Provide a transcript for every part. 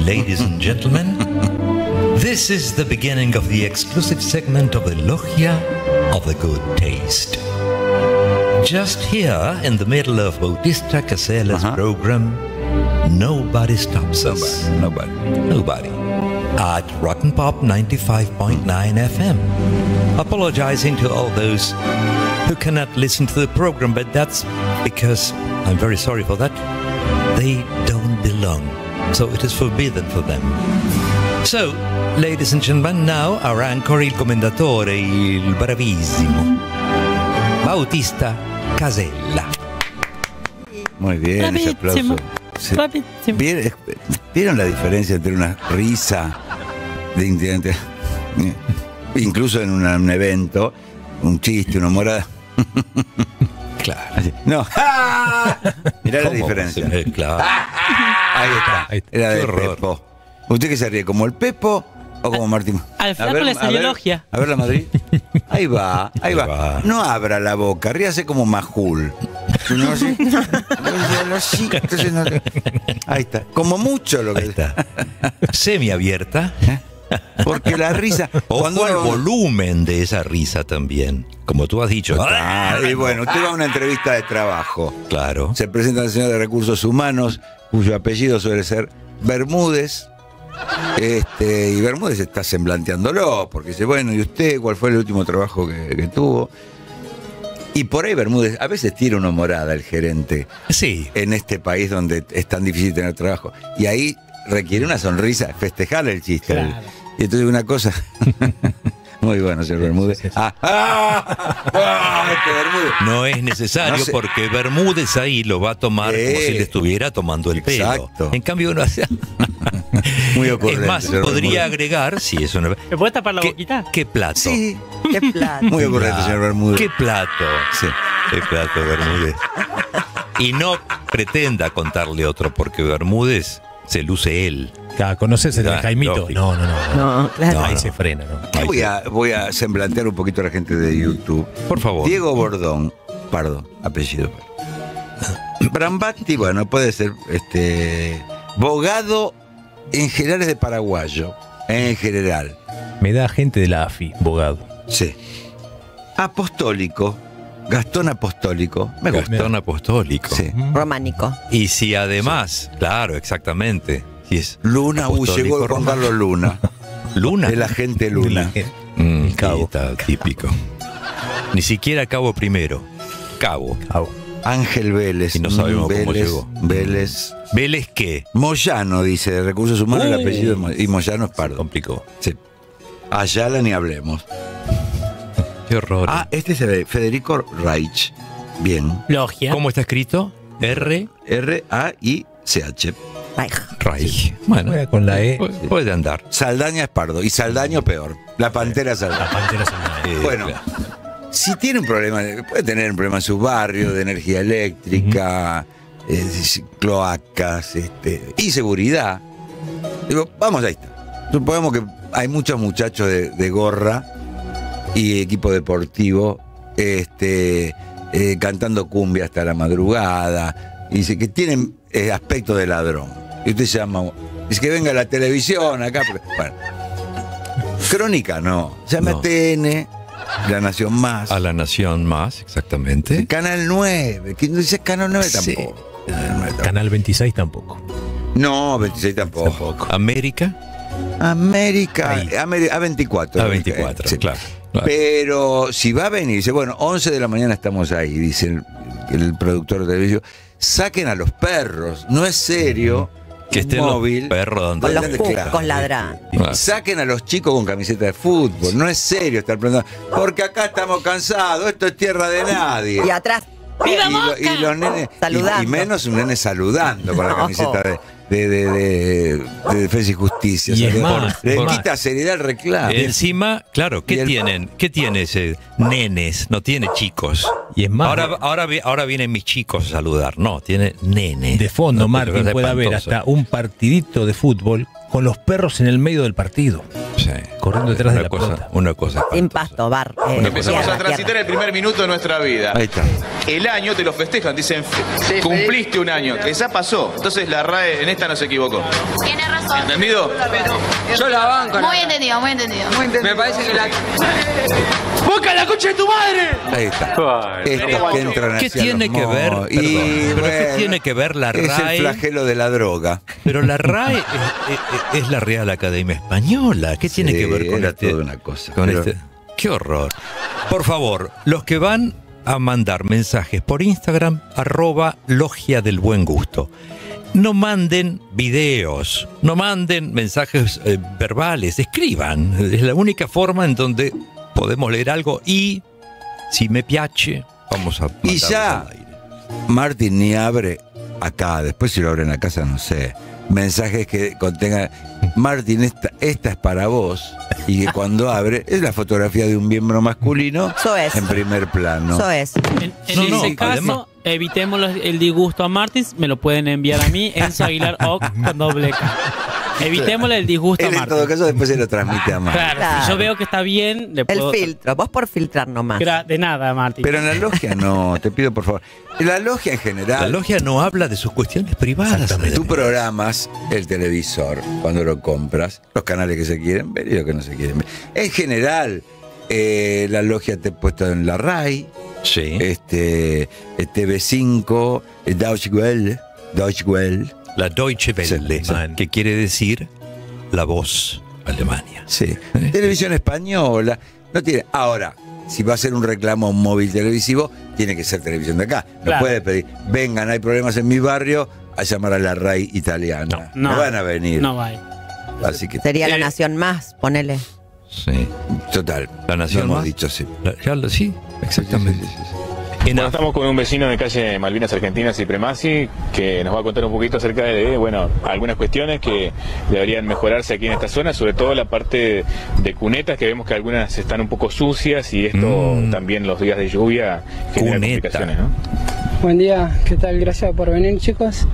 Ladies and gentlemen, this is the beginning of the exclusive segment of the Logia of the Good Taste. Just here in the middle of Bautista Casella's program, nobody stops us. Nobody. At Rock and Pop 95.9 FM. Apologizing to all those who cannot listen to the program, but that's because, I'm very sorry for that, they don't belong. So it is forbidden for them. So, ladies and gentlemen, now our anchor, il commendatore, il bravissimo Bautista Casella. Muy bien, ese aplauso. Sí. ¿Vieron la diferencia entre una risa de incidente, incluso en un evento, un chiste, una morada? Claro. Así. No. Mirá la diferencia. Claro. Ahí está. Era de Pepo. ¿Usted qué se ríe? ¿Como el Pepo o como Martín? Al flaco le salió Logia. A ver la Madrid. Ahí va. No abra la boca, ríase como Majul. No, así. Entonces no. Ahí está. Como mucho lo que Ahí está. Semiabierta. Porque la risa. Cuando el volumen de esa risa también. Como tú has dicho. Y bueno, usted va a una entrevista de trabajo. Claro. Se presenta el señor de Recursos Humanos, cuyo apellido suele ser Bermúdez. Y Bermúdez está semblanteándolo, porque dice, bueno, ¿y usted cuál fue el último trabajo que tuvo? Y por ahí Bermúdez a veces tira una morada el gerente. Sí. En este país donde es tan difícil tener trabajo. Y ahí requiere una sonrisa, festejar el chiste. Claro. Y entonces una cosa... Muy bueno, señor Bermúdez. Bermúdez. No es necesario, no sé, porque Bermúdez ahí lo va a tomar como si le estuviera tomando el pelo. En cambio, uno hace... Muy ocurrente. Es más, podría agregar, si es una... ¿Me puede tapar la boquita? ¿Qué plato? Sí, qué plato. Muy ocurrente, señor Bermúdez. ¿Qué plato? Sí. ¿Qué plato, Bermúdez? Y no pretenda contarle otro, porque Bermúdez se luce él. ¿Conoces el Jaimito? Lógico. No, claro. Ahí se frena, ¿no? Voy a semblantear un poquito a la gente de YouTube. Por favor. Diego Bordón, Pardo, apellido. Brambatti, bueno, puede ser Bogado en general de paraguayo, en general. Me da gente de la AFI, Bogado. Sí. Apostólico, Gastón Apostólico. Me gusta. Gastón Apostólico. Sí. Románico. Y si además, claro, exactamente. Si es Luna, llegó Juan Carlos Luna. Luna. El agente Luna. Cabo. Está típico. Ni siquiera Cabo primero. Cabo. Ángel Vélez. Y no sabemos cómo llegó. Vélez. ¿Vélez qué? Moyano, dice, de Recursos Humanos, el apellido y Moyano es Pardo. Complicó. Sí. Ayala ni hablemos. Qué horror. Este es el Federico Reich. Bien. Logia. ¿Cómo está escrito? R-A-I-C-H. Reich. Bueno, con la E. Puede andar. Saldaña es Pardo. Y Saldaño peor. La Pantera Saldaña. La Pantera Saldaña. Bueno, si tiene un problema, puede tener un problema en su barrio de energía eléctrica, cloacas, inseguridad. Digo, vamos, ahí está. Supongamos que hay muchos muchachos de gorra y equipo deportivo cantando cumbia hasta la madrugada. Y dice que tienen aspecto de ladrón. Y usted llama, dice que venga a la televisión acá. Bueno, Crónica no. Llama a TN, La Nación Más. A La Nación Más, exactamente. Canal 9. ¿Quién dice Canal 9 tampoco? Sí. Canal 26 tampoco. No, 26 tampoco. América. A24. A24, sí. Claro. Pero si va a venir, dice, bueno, 11 de la mañana estamos ahí, dice el productor de televisión. Saquen a los perros, no es serio. Que estén móvil, los perros donde con los cucos ladrando. Saquen a los chicos con camiseta de fútbol, no es serio estar preguntando, porque acá estamos cansados, esto es tierra de nadie. Y atrás, y los nenes saludando. Y menos un nene saludando con la camiseta de Defensa y Justicia. Y o sea, es más, le quita seriedad al reclamo. Encima, claro, ¿qué tienen? ¿Qué tiene ese? Nenes, no tiene chicos. Y es más, ahora vienen mis chicos a saludar. No, tiene nenes. De fondo, no, Martín, puede haber hasta un partidito de fútbol con los perros en el medio del partido. Sí. Corriendo detrás de la pelota. Una cosa. Sin espantosa. pasto, bar. Empezamos tierra, a transitar tierra. el primer minuto de nuestra vida. Ahí está. El año te lo festejan, dicen, cumpliste un año, que ya pasó. Entonces la RAE en esta no se equivocó. Tiene razón. ¿Entendido? Yo la banco. Muy entendido, muy entendido. Me parece que la... ¡Boca la concha de tu madre! Ahí está. Estos que entran ¿Qué hacia tiene los que ver? modos. Perdón, pero ¿qué bueno, tiene que ver la Es el RAE? flagelo de la droga. Pero la RAE es la Real Academia Española. ¿Qué tiene Sí, que ver con era este? toda una cosa, con pero- este? ¡Qué horror! Por favor, los que van a mandar mensajes por Instagram, @logia del buen gusto. No manden videos, no manden mensajes verbales, escriban. Es la única forma en donde podemos leer algo y, si me piace, vamos a Y mandarlos ya, al aire. Martín ni abre acá, después si lo abre en la casa, no sé. Mensajes que contengan, Martín, esta es para vos. Y que cuando abre, es la fotografía de un miembro masculino Eso es. en primer plano. Eso es. En No, ese caso, además- evitemos el disgusto a Martins. Me lo pueden enviar a mí, Enzo Aguilar Oc con doble K. Evitémosle el disgusto a Él en todo Martins. caso después se lo transmite a Martín. Claro, Claro. si yo veo que está bien, le El puedo... filtro. Vos por filtrar nomás. De nada, Martín. Pero en la logia no, te pido por favor. En la logia en general, La logia no habla de sus cuestiones privadas. Exactamente. tú programas el televisor cuando lo compras, los canales que se quieren ver y los que no se quieren ver. En general, la logia te ha puesto en la RAI, Sí. TV5, Deutsche Welle, La Deutsche Welle, Sí, que quiere decir la voz Alemania. sí. Televisión española, no tiene. Ahora, si va a ser un reclamo a un móvil televisivo, tiene que ser televisión de acá. No Claro. puede pedir, vengan, hay problemas en mi barrio, a llamar a la RAI italiana. No van a venir. No va. Así que, Sería la nación más, ponele. Sí. total. La nación lo hemos más. dicho, sí. Sí, exactamente. Sí, sí, sí, sí. Bueno, estamos con un vecino de calle Malvinas Argentinas y Premasi que nos va a contar un poquito acerca de, bueno, algunas cuestiones que deberían mejorarse aquí en esta zona, sobre todo la parte de cunetas, que vemos que algunas están un poco sucias y esto también los días de lluvia genera Cuneta. complicaciones, ¿no? Buen día, ¿qué tal? Gracias por venir, chicos.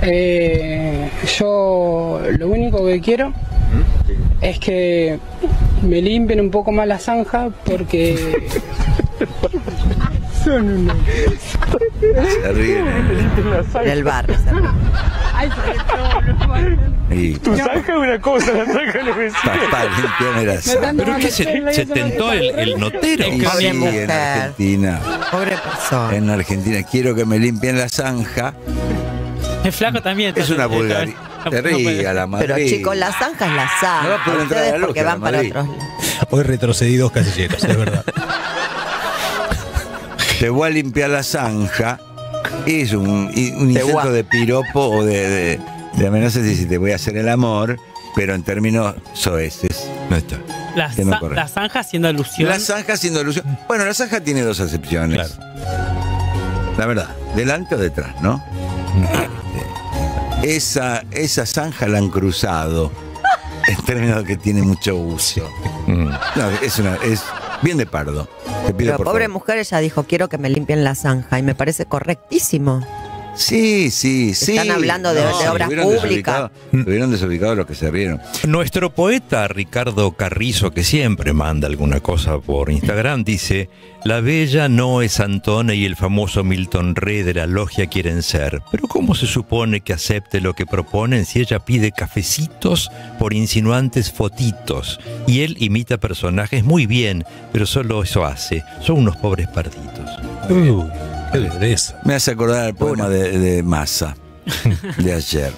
Yo lo único que quiero es que me limpien un poco más la zanja porque son unos... Se ríen. Del barrio. se ríe. Y Tu zanja es una cosa, la zanja de los vecinos. papá, limpiame la sala. ¿Pero qué se tentó el notero? Y Pobre sí, en mujer. Argentina. Pobre persona. En Argentina, quiero que me limpien la zanja. El flaco también. Es una vulgaridad. No Te puede. ríe a la Madrid. Pero chicos, la zanja es la zanja. No va a poder entrar a la Ustedes porque logia, van para Madrid. otros lados. Hoy retrocedí 2 casilleros, es verdad. Te voy a limpiar la zanja. Es un Te intento voy a- de piropo o de amenaza de si te voy a hacer el amor, pero en términos soeces. No está. La, Que no za- corre. la zanja haciendo alusión. La zanja haciendo alusión. Bueno, la zanja tiene dos acepciones. La verdad, delante o detrás, ¿no? Esa zanja la han cruzado en términos de que tiene mucho uso. No, es bien de pardo. Te pido Pero por pobre favor. mujer, ella dijo, quiero que me limpien la zanja. Y me parece correctísimo. Sí. Están hablando de obras públicas. Estuvieron desubicados los que se rieron. Nuestro poeta Ricardo Carrizo, que siempre manda alguna cosa por Instagram, dice: la bella no es Antone y el famoso Milton Rey de la logia quieren ser. Pero ¿cómo se supone que acepte lo que proponen si ella pide cafecitos por insinuantes fotitos? Y él imita personajes muy bien, pero solo eso hace. Son unos pobres parditos. Uy, qué dureza. Me hace acordar al poema de Massa de ayer.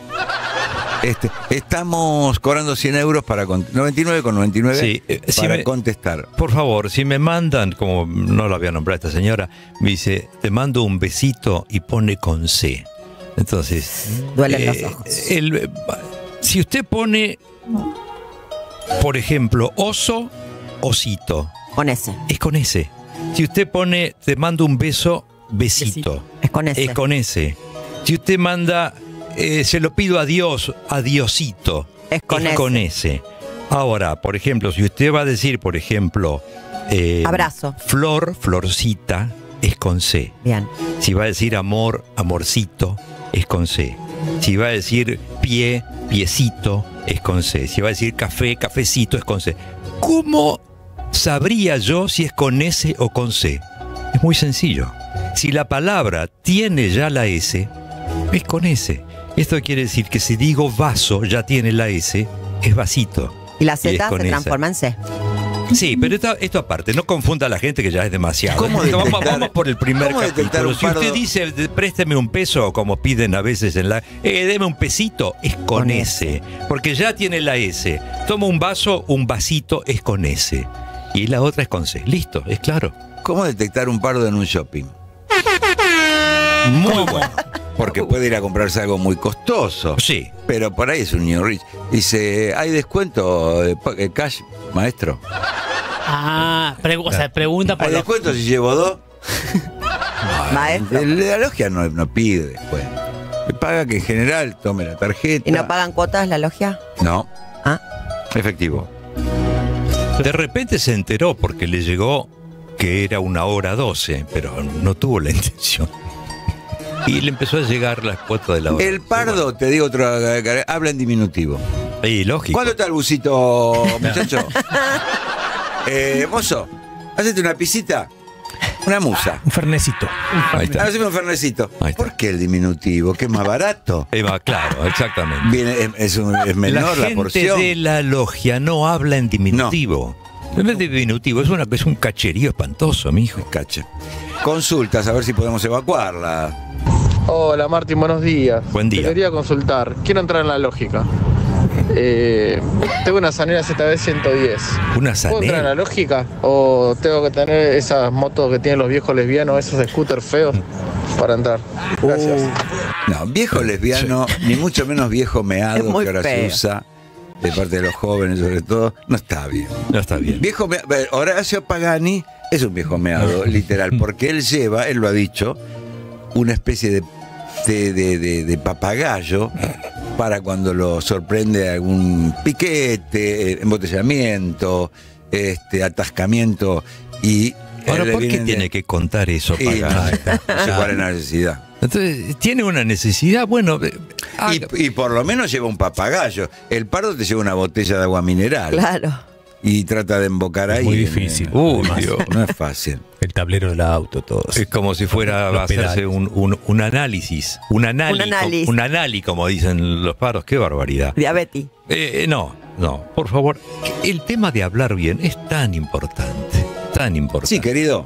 Estamos cobrando 100 euros para 99,99 Sí, si para me- contestar. Por favor, si me mandan, como no la voy a nombrar esta señora, me dice, te mando un besito y pone con C. Entonces, Duelen los ojos. Si usted pone, por ejemplo, oso, osito, Con ese. es con S. Si usted pone, te mando un beso, besito, Es con ese. es con S. Si usted manda, se lo pido a Dios, a Diosito, Es con S. Ahora, por ejemplo, si usted va a decir, por ejemplo, Abrazo. flor, florcita, es con C. Bien. Si va a decir amor, amorcito, es con C. Si va a decir pie, piecito, es con C. Si va a decir café, cafecito, es con C. ¿Cómo sabría yo si es con S o con C? Es muy sencillo. Si la palabra tiene ya la S, es con S. Esto quiere decir que si digo vaso, ya tiene la S, es vasito. Y la es Z con se esa. transforma en C. Sí, pero esto aparte, no confunda a la gente que ya es demasiado. ¿Cómo Vamos por el primer cómo detectar capítulo. un Si usted pardo? dice, présteme un peso, como piden a veces en la... deme un pesito, es con S. Porque ya tiene la S. Toma un vaso, un vasito, es con S. Y la otra es con C. Listo, es claro. ¿Cómo detectar un pardo en un shopping? Muy bueno. Porque puede ir a comprarse algo muy costoso. Sí. Pero por ahí es un niño rich. Dice, ¿hay descuento de cash, maestro? Ah, o sea, pregunta por ¿Hay los... descuento si llevo 2? Maestro. La logia no pide descuento. Le paga que en general tome la tarjeta. ¿Y no pagan cuotas la logia? No. Ah. Efectivo. De repente se enteró porque le llegó que era 1:12, pero no tuvo la intención. Y le empezó a llegar la cuota de la hora. El pardo, te digo otro, habla en diminutivo. Y lógico. ¿Cuándo está el busito, muchacho? Mozo, hacete una pisita. Una musa. Un fernecito. Ahí está. Haceme un fernecito. Ahí está. ¿Por qué el diminutivo? ¿Que es más barato? Claro, exactamente. Viene, es menor la gente porción. de la logia no habla en diminutivo. No es diminutivo, es un cacherío espantoso, mijo. Cacha. Consultas, a ver si podemos evacuarla. Hola Martín, buenos días. Buen día. Te quería consultar, quiero entrar en la lógica. Tengo una Sanela ZB 110. Una ¿Puedo entrar en la Sanel. lógica? ¿O tengo que tener esas motos que tienen los viejos lesbianos, esos scooters feos, para entrar? Gracias. No, viejo lesbiano, ni mucho menos viejo Es meado muy que ahora se feo. usa, de parte de los jóvenes sobre todo, no está bien. No está bien. Viejo meado, Horacio Pagani es un viejo meado, literal, porque él lleva, él lo ha dicho, una especie de papagayo para cuando lo sorprende algún piquete, embotellamiento, atascamiento y... Ahora, le ¿por qué vienen de- tiene que contar eso? Y no, Pagani? no sé cuál es la necesidad. Entonces, tiene una necesidad, bueno... Y por lo menos lleva un papagayo. El pardo te lleva una botella de agua mineral. Claro. Y trata de embocar ahí. muy difícil. Uy, Además, Dios. No es fácil. El tablero del auto, todo. Es como si fuera Los a hacerse pedales. un análisis. Un análisis, como dicen los paros. Qué barbaridad. Diabetes. No, por favor. El tema de hablar bien es tan importante. Tan importante. Sí, querido.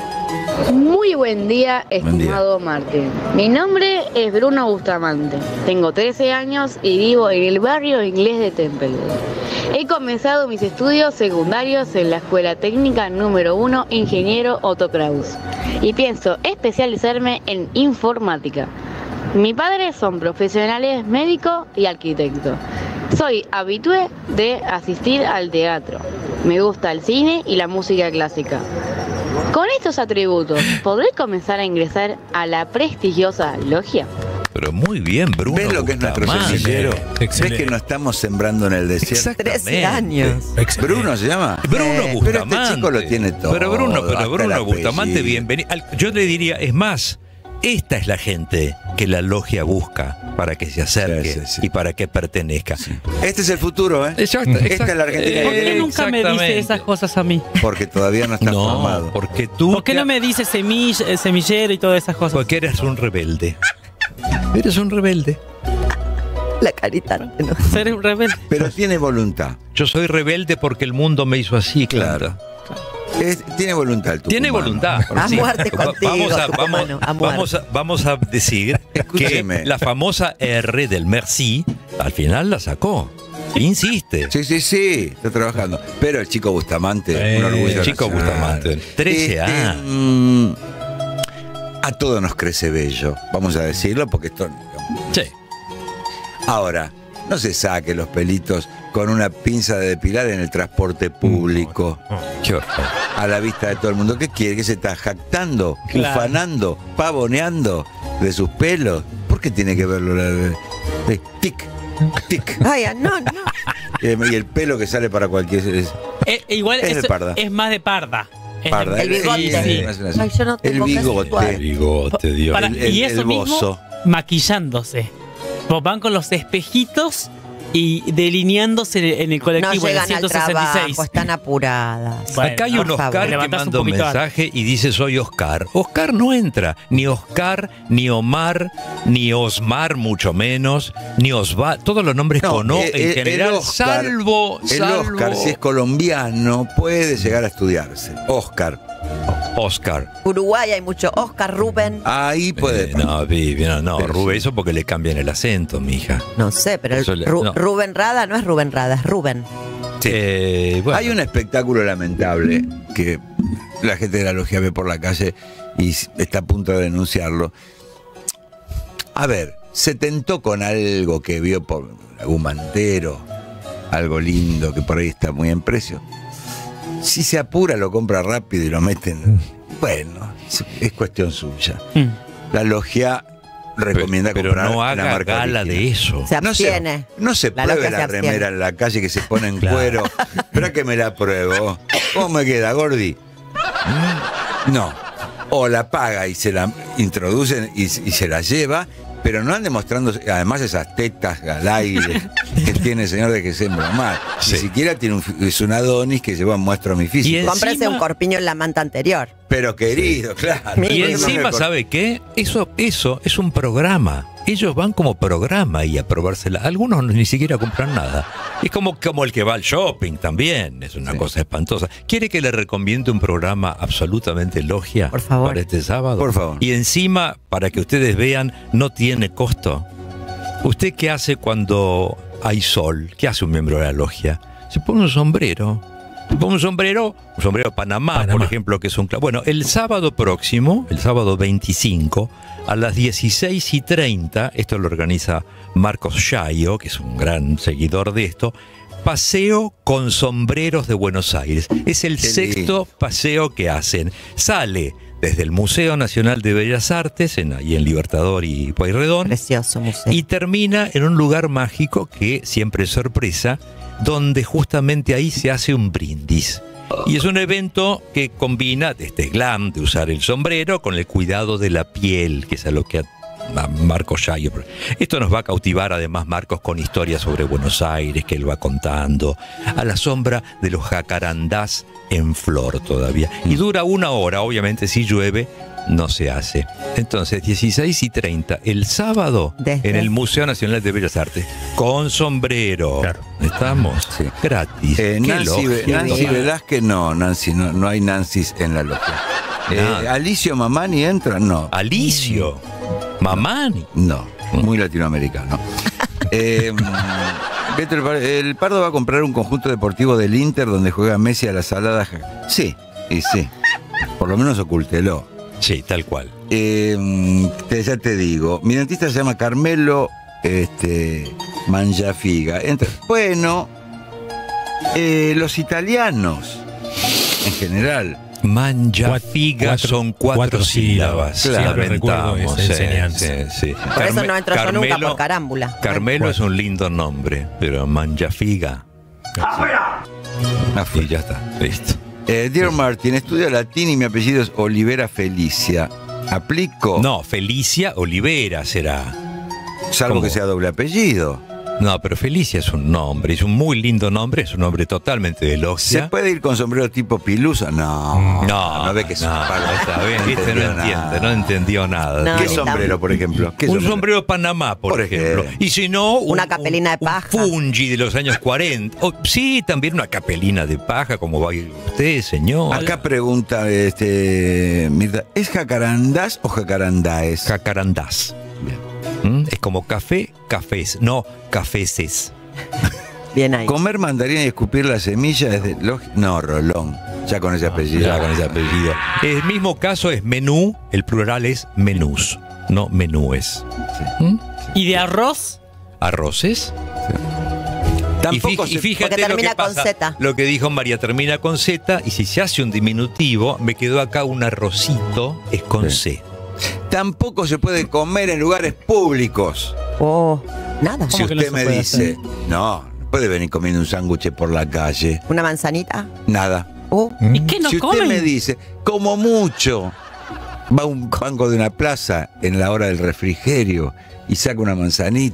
Muy buen día, Buen día. estimado Martín. Mi nombre es Bruno Bustamante. Tengo 13 años y vivo en el barrio inglés de Templewood. He comenzado mis estudios secundarios en la Escuela Técnica número 1 Ingeniero Otto Kraus y pienso especializarme en informática. Mi padre son profesionales médico y arquitecto. Soy habitué de asistir al teatro. Me gusta el cine y la música clásica. Con estos atributos, ¿podré comenzar a ingresar a la prestigiosa logia? Pero muy bien, Bruno. ¿Ves lo que es nuestro Bustamante. semillero? Excelente. ¿Ves que no estamos sembrando en el desierto? Exactamente. 13 años. Excelente. ¿Bruno se llama? Bruno Pero Bustamante. este chico lo tiene todo. Pero Bruno hasta el Bustamante, apellido. bienvenido. Yo le diría, es más, esta es la gente que la logia busca para que se acerque Sí, sí, sí. y para que pertenezca. Este es el futuro, ¿eh? Exacto, Esta es la Argentina que ¿Por qué queremos. nunca me dice esas cosas a mí? Porque todavía no está formado. porque tú... ¿Por qué no me dice semillero y todas esas cosas? Porque eres un rebelde. Eres un rebelde. La carita. No. Ser un rebelde. Pero tiene voluntad. Yo soy rebelde porque el mundo me hizo así, claro. Tiene voluntad el tucumano. Tiene voluntad. A muerte contigo, tucumano, a muerte. Vamos a decir que Escúcheme. la famosa R del merci al final la sacó. Insiste. Sí, está trabajando. Pero el chico Bustamante, un orgullo. el chico nacional. Bustamante, 13 años. A todos nos crece bello, vamos a decirlo, porque esto... Sí. Ahora, no se saque los pelitos con una pinza de depilar en el transporte público, Qué horror. a la vista de todo el mundo. ¿Qué quiere? ¿Que se está jactando, Claro. ufanando, pavoneando de sus pelos? ¿Por qué tiene que verlo? Tic, tic. Ay, no. Y el pelo que sale para cualquier... Igual Es de eso parda. es más de parda. Es Parda. El bigote. Sí. Ay, yo no El tengo casi bigote. igual. Bigote, Dios. Para- y eso el mismo, bozo. maquillándose. Pues van con los espejitos y delineándose en el No colectivo en el llegan al 166. trabajo, están apuradas. Bueno, Acá hay un por favor. Oscar que Levantás un manda un poquito mensaje y dice soy Oscar. Oscar no entra. Ni Oscar, ni Omar, ni Osmar, mucho menos, ni Osvaldo. Todos los nombres con O en general, Oscar, salvo. El Oscar, si es colombiano, puede llegar a estudiarse. Oscar. Uruguay hay mucho Oscar, Rubén. Ahí puede. No, Vivi, no, Pero Rubén, sí. eso porque le cambian el acento, mija. No sé, pero Eso le- no. Rubén Rada no es Rubén Rada, es Rubén. Bueno. Hay un espectáculo lamentable que la gente de la logia ve por la calle y está a punto de denunciarlo. A ver, se tentó con algo que vio por algún mantero, algo lindo que por ahí está muy en precio. Si se apura, lo compra rápido y lo meten. Bueno, es cuestión suya. La logia recomienda pero comprar no la haga marca gala original. de eso. Se No se, abstiene. no se La pruebe logia la se abstiene. remera en la calle que se pone en cuero. Espera que me la pruebo. ¿Cómo me queda, Gordi? No. O la paga y se la introducen y se la lleva, pero no ande mostrando además esas tetas al aire que tiene el señor de que se mal. Sí. Ni siquiera tiene es un Adonis que lleva muestro mi físico. Y encima- Cómprese un corpiño en la manta anterior. Pero querido, claro. Y Pero encima, ¿sabe qué? Eso es un programa. Ellos van como programa y a probársela. Algunos ni siquiera compran nada. Es como el que va al shopping también. Es una cosa espantosa. ¿Quiere que le recomiende un programa absolutamente logia Por favor. para este sábado? Por favor. Y encima, para que ustedes vean, no tiene costo. ¿Usted qué hace cuando hay sol? ¿Qué hace un miembro de la logia? Se pone un sombrero. Se pone un sombrero Panamá, por ejemplo, que es un... Bueno, el sábado próximo, el sábado 25, a las 16:30, esto lo organiza Marcos Chayo, que es un gran seguidor de esto, Paseo con Sombreros de Buenos Aires. Es el Qué sexto lindo. paseo que hacen. Sale desde el Museo Nacional de Bellas Artes, ahí en Libertador y Pueyrredón, Precioso museo. y termina en un lugar mágico que siempre es sorpresa, donde justamente ahí se hace un brindis. Y es un evento que combina este glam de usar el sombrero con el cuidado de la piel, que es a lo que a Marcos Chayo. Esto nos va a cautivar además Marcos con historias sobre Buenos Aires que él va contando, a la sombra de los jacarandás en flor todavía. Y dura 1 hora, obviamente si llueve no se hace. Entonces, 16:30, el sábado, Desde- en el Museo Nacional de Bellas Artes, con sombrero. Claro. ¿Estamos? Sí. Gratis. Qué Nancy lógico. Velázquez no, Nancy, no hay Nancy's en la logia. Nada. Alicio Mamani entra, no. Alicio. Mamani. No, muy latinoamericano. Beto, el Pardo va a comprar un conjunto deportivo del Inter donde juega Messi a la salada. Sí, y sí. Por lo menos ocúltelo. Sí, tal cual. Ya te digo, mi dentista se llama Carmelo Mangiafiga. Bueno, los italianos, en general. Mangiafiga son 4 sílabas. Claro, Sí, recuerdo lamentamos, esa sí, enseñanza. sí, sí. Por eso no entro yo nunca Carmelo- por carámbula. Carmelo es un lindo nombre, pero Mangiafiga. Y ya está, listo. Dear Martin, estudio latín y mi apellido es Olivera Felicia. ¿Aplico? No, Felicia Olivera será. Salvo ¿Cómo? que sea doble apellido. No, pero Felicia es un nombre, es un muy lindo nombre, es un nombre totalmente de ¿Se logia. puede ir con sombrero tipo pilusa? No. No, ve que es un palo. está bien, viste, no entiende, no entendió nada. No, ¿Qué ni sombrero, por ejemplo? ¿Qué Un sombrero Panamá, por ejemplo. ejemplo. Y si no, Una capelina de paja. Un fungi de los años 40. O, sí, también una capelina de paja, como va a ir usted, señor. Acá pregunta Mirta, ¿es jacarandás o jacarandáes? Jacarandás. Bien. Es como café, cafés, no cafeses. Bien ahí. Comer mandarina y escupir la semilla es de no, Rolón. Ya con ese apellido. Ya con ese apellido. El mismo caso es menú, el plural es menús, no menúes. ¿Y de arroz? ¿Arroces? Tampoco y fíjate Porque lo termina que con pasa. Z. Lo que dijo María termina con Z, y si se hace un diminutivo, me quedó acá un arrocito, es con Sí. C. Tampoco se puede comer en lugares públicos. Oh, nada. Si ¿Cómo que no usted se me puede dice, no puede venir comiendo un sándwich por la calle. ¿Una manzanita? Nada. Oh, ¿Y qué no Si usted comen? me dice, como mucho, va a un banco de una plaza en la hora del refrigerio y saca una manzanita,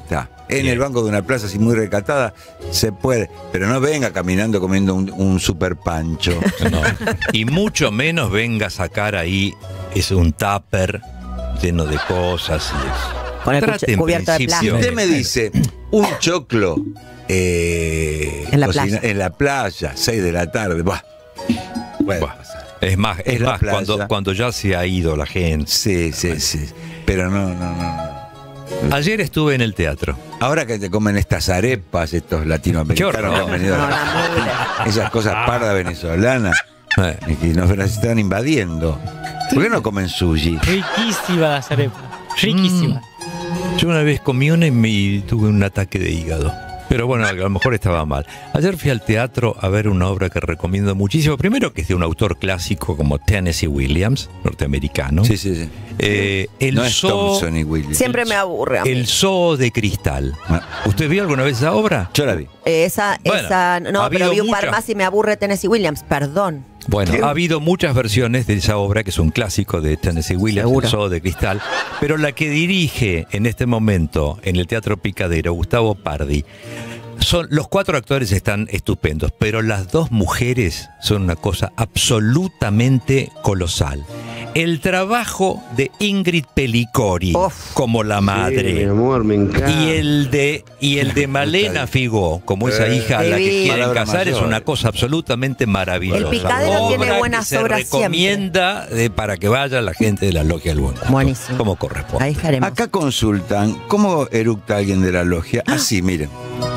en el banco de una plaza así muy recatada, se puede. Pero no venga caminando comiendo un super pancho. No. Y mucho menos venga a sacar ahí, es un tupper lleno de cosas. Con el cubierto de Si usted me dice un choclo en la playa, 6 de la tarde, puede pasar. Es más, playa. cuando ya se ha ido la gente. Sí. Pero no. Ayer estuve en el teatro. Ahora que te comen estas arepas, estos latinoamericanos que han venido esas cosas pardas venezolanas, que nos las están invadiendo. ¿Por qué no comen sushi? Riquísima las arepas. Riquísima. Yo una vez comí una y tuve un ataque de hígado. Pero bueno, a lo mejor estaba mal. Ayer fui al teatro a ver una obra que recomiendo muchísimo. Primero, que es de un autor clásico como Tennessee Williams, norteamericano. Sí. El no es Zoo, Thompson y Williams. Siempre me aburre a mí. El Zoo de Cristal. ¿Usted vio alguna vez esa obra? Yo la vi. No, pero vi un par más y me aburre Tennessee Williams, perdón. Bueno, ha habido muchas versiones de esa obra, que es un clásico de Tennessee Williams, Seguro. El Zoo de Cristal, pero la que dirige en este momento en el Teatro Picadero, Gustavo Pardi, los 4 actores están estupendos, pero las 2 mujeres son una cosa absolutamente colosal. El trabajo de Ingrid Pellicori como la madre, mi amor, me encanta. y el de Malena Figó como esa hija a la que quieren casar es una cosa absolutamente maravillosa. El Picadero tiene buenas que obras se recomienda para que vaya la gente de la logia del Buen Gusto. Buenísimo. Como corresponde. Ahí estaremos. Acá consultan cómo eructa alguien de la logia. Así, miren.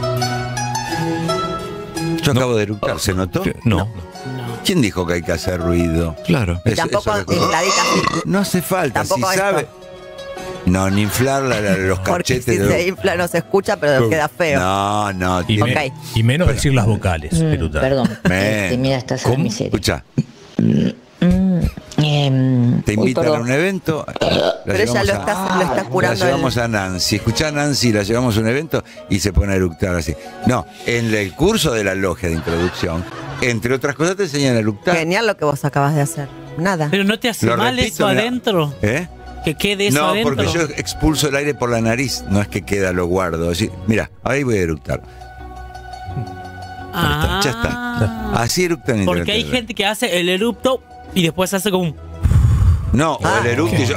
Yo acabo de eructar, ¿se notó? No. ¿Quién dijo que hay que hacer ruido? Claro. Y tampoco infladita así. No hace falta, Tampoco si esto. sabe. No, ni inflar los Porque cachetes. si se infla no se escucha, pero queda feo. No. Y menos decir las vocales, Peluta. Perdón. Mira, estás en miseria. Escucha. Te invitan a un evento. Pero ella lo está curando. La llevamos a Nancy. Escuchá a Nancy, la llevamos a un evento y se pone a eructar así. No, en el curso de la logia de introducción, entre otras cosas, te enseñan a eructar. Genial lo que vos acabas de hacer. Nada. Pero no te hace Lo mal repito, eso mira. adentro. Que quede eso adentro. No, porque yo expulso el aire por la nariz. No es que queda, lo guardo. Así, mira, ahí voy a eructar. Ya está. Así eructan en Porque hay internet. gente que hace el erupto y después hace como un... No, o el eructo y yo.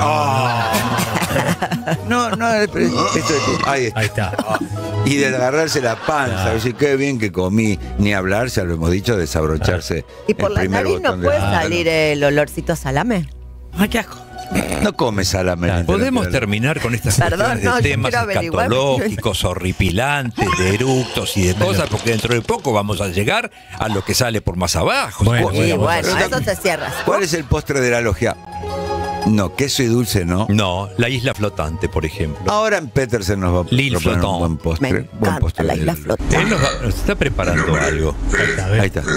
No, ahí está. Y de agarrarse la panza, decir, qué bien que comí. Ni hablar, ya lo hemos dicho, desabrocharse. ¿Y por la nariz no puede salir el olorcito a salame? Ay, qué asco. No come salame. Podemos terminar con estas Perdón, cuestiones de yo temas quiero averiguar. escatológicos, horripilantes, de eructos y de cosas, porque dentro de poco vamos a llegar a lo que sale por más abajo. Bueno, eso te cierras. ¿Cuál es el postre de la logia? No, queso y dulce no. No, la isla flotante, por ejemplo. Ahora en Petersen nos va a proponer un buen postre. Me encanta la isla flotante. Él nos está preparando algo. Ahí está.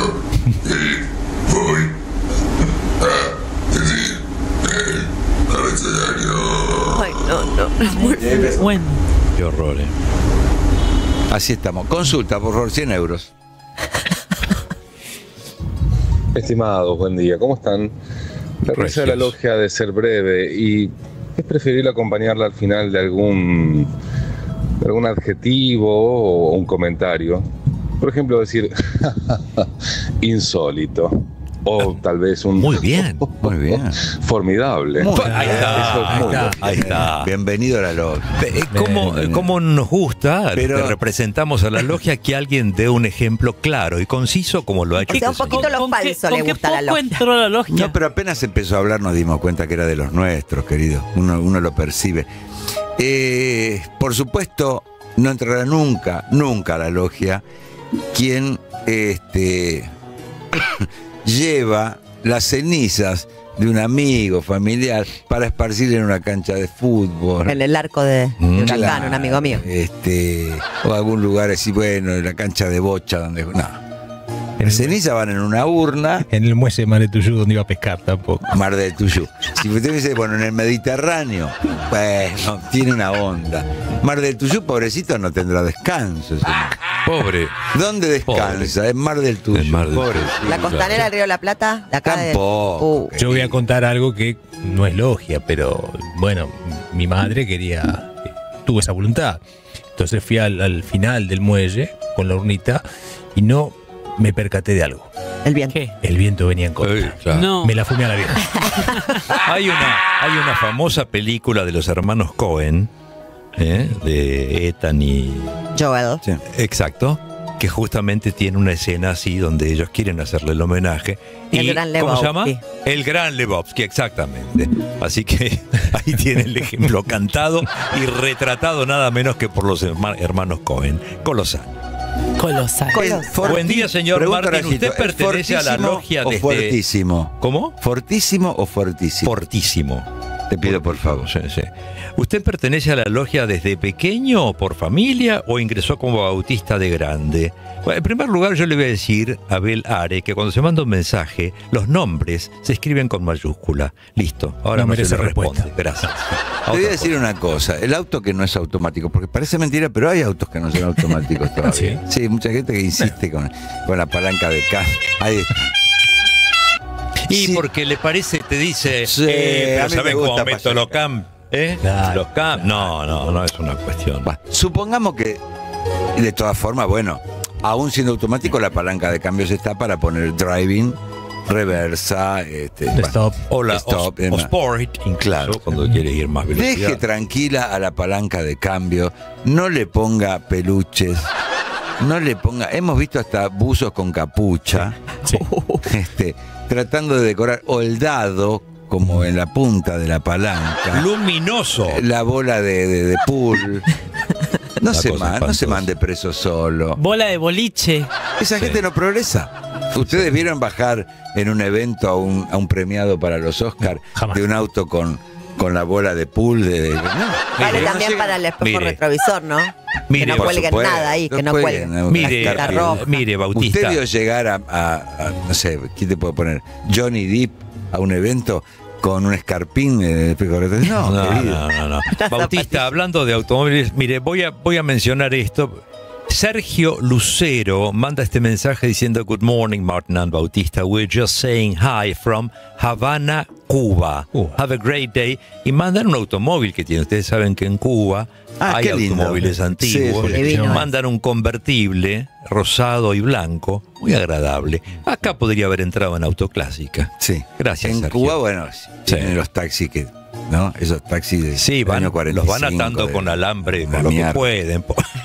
Ay, no. Es muy bueno. Qué horror. Así estamos. Consulta, por favor, 100 euros. Estimados, buen día. ¿Cómo están? La risa de la logia ha de ser breve y es preferible acompañarla al final de algún adjetivo o un comentario. Por ejemplo, decir insólito. O tal vez un... Muy bien. Formidable. Ahí está. Bienvenido a la logia. ¿Cómo nos gusta, que representamos a la logia, que alguien dé un ejemplo claro y conciso como lo ha hecho? O sea, un poquito lo falso le gusta a la logia. Entró la logia. No, pero apenas empezó a hablar nos dimos cuenta que era de los nuestros, querido. Uno lo percibe. Por supuesto, no entrará nunca a la logia quien lleva las cenizas de un amigo familiar para esparcir en una cancha de fútbol. En el arco de Huracán, un amigo mío. O algún lugar así, bueno, en la cancha de bocha donde... No. Las cenizas van en una urna. En el muelle de Mar de Tuyú, donde iba a pescar tampoco. Mar de Tuyú. Si usted dice, bueno, en el Mediterráneo, bueno, tiene una onda. Mar del Tuyú, pobrecito, no tendrá descanso. Pobre. ¿Dónde descansa? En Mar del Tuyú. Pobre. La costanera del Río de la Plata, de acá. Tampoco. Yo voy a contar algo que no es logia, pero bueno, mi madre tuvo esa voluntad. Entonces fui al final del muelle con la urnita y no me percaté de algo. El viento. ¿Qué? El viento venía en contra. Sí, claro. No. Me la fumé a la vieja. Hay una famosa película de los hermanos Cohen, de Ethan y Joel. Sí. exacto, que justamente tiene una escena así donde ellos quieren hacerle el homenaje. El y, Gran ¿cómo se llama? Lebowski. El Gran Lebowski, exactamente. Así que ahí tiene el ejemplo cantado y retratado nada menos que por los hermanos Cohen. Colosal. Colosal. Buen día, señor Pregunta, Martín. Racito, ¿Usted ¿es pertenece a la fortísimo logia o de fuertísimo? ¿Cómo? ¿Fortísimo o fuertísimo? Fortísimo. Te pido, por favor. Sí, sí. ¿Usted pertenece a la logia desde pequeño, por familia, o ingresó como bautista de grande? Bueno, en primer lugar, yo le voy a decir a Abel Are que cuando se manda un mensaje, los nombres se escriben con mayúscula. Listo. Ahora No no se merece le responde. respuesta. Gracias. Te voy a decir una cosa, el auto que no es automático, porque parece mentira, pero hay autos que no son automáticos todavía. Sí, mucha gente que insiste con la palanca de cambio. Ahí está. Y Sí. porque le parece, te dice, Sí, a pero mí ¿saben me cómo gusta meto pasar los acá. cam? Claro. Los cam. No es una cuestión. Va, supongamos que, de todas formas, bueno, aún siendo automático, la palanca de cambios está para poner driving, reversa, Stop. O stop, o sport, incluso, Claro. cuando quiere ir más velocidad. Deje tranquila a la palanca de cambio, no le ponga peluches, no le ponga. Hemos visto hasta buzos con capucha, Sí. tratando de decorar, o el dado, como en la punta de la palanca, Luminoso. la bola de pool. No Una se, cosa no se espantosa. mande preso solo. Bola de boliche. Esa gente no progresa. ¿Ustedes vieron bajar en un evento a un premiado para los Oscar Jamás. de un auto con la bola de pool? No. Vale Mire, también no para el espejo mire. retrovisor, ¿no? Mire, que no por cuelguen supuesto, nada ahí, que no cuelguen, cuelguen. Mire, La casca roja. mire, Bautista. ¿Usted vio llegar a, no sé, ¿quién te puede poner? Johnny Depp a un evento con un escarpín en el espejo retrovisor? No, querido. No. Bautista, hablando de automóviles, mire, voy a mencionar esto. Sergio Lucero manda este mensaje diciendo: Good morning, Martin and Bautista. We're just saying hi from Havana, Cuba. Have a great day. Y mandan un automóvil que tiene. Ustedes saben que en Cuba hay qué lindo. automóviles antiguos. Sí, divino. Mandan un convertible rosado y blanco, muy agradable. Acá podría haber entrado en autoclásica. Sí. Gracias, En Sergio. Cuba, bueno, tienen los taxis que, ¿no? Esos taxis de Sí, van, año 45, los van atando de- con alambre, de con lo que mierda. pueden.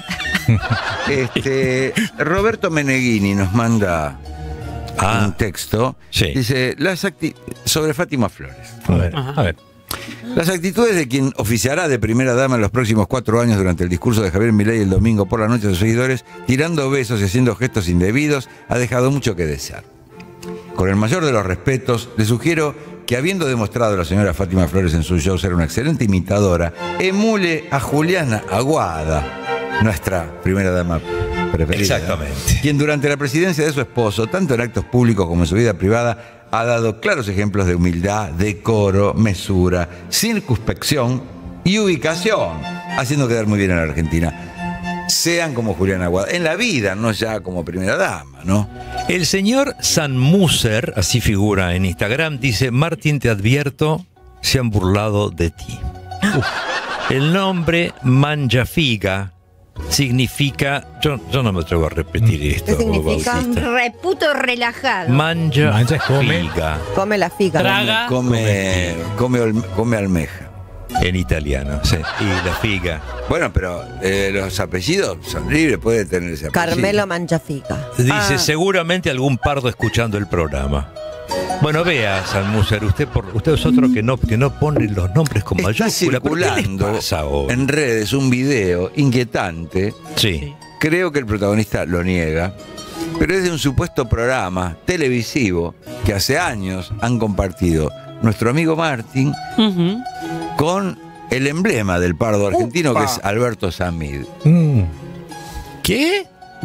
Roberto Meneghini nos manda un texto. Sí. Dice, sobre Fátima Flores. A ver. Las actitudes de quien oficiará de primera dama en los próximos 4 años durante el discurso de Javier Milei el domingo por la noche a sus seguidores, tirando besos y haciendo gestos indebidos, ha dejado mucho que desear. Con el mayor de los respetos, le sugiero que, habiendo demostrado a la señora Fátima Flores en su show ser una excelente imitadora, emule a Juliana Aguada, nuestra primera dama preferida. Exactamente. Quien durante la presidencia de su esposo, tanto en actos públicos como en su vida privada, ha dado claros ejemplos de humildad, decoro, mesura, circunspección y ubicación, haciendo quedar muy bien a la Argentina. Sean como Juliana Aguada, en la vida, no ya como primera dama, ¿no? El señor Sanmuser, así figura en Instagram, dice: Martín, te advierto, se han burlado de ti. El nombre Manjafiga significa, yo no me atrevo a repetir esto. ¿Qué significa? Bautista. Reputo relajado. Mancha es come. Manjafiga, Come la figa. Traga. Come almeja. en italiano, sí. Y la figa. Bueno, pero los apellidos son libres, puede tener ese apellido. Carmelo Manchafica. Dice: seguramente algún pardo escuchando el programa. Bueno, vea, Sanmuser, usted es otro que no pone los nombres con Está mayúscula. ¿Pero qué les circulando pasa ahora? en redes un video inquietante. Sí. Creo que el protagonista lo niega, pero es de un supuesto programa televisivo que hace años han compartido nuestro amigo Martín con el emblema del pardo argentino, que es Alberto Samid. ¿Qué?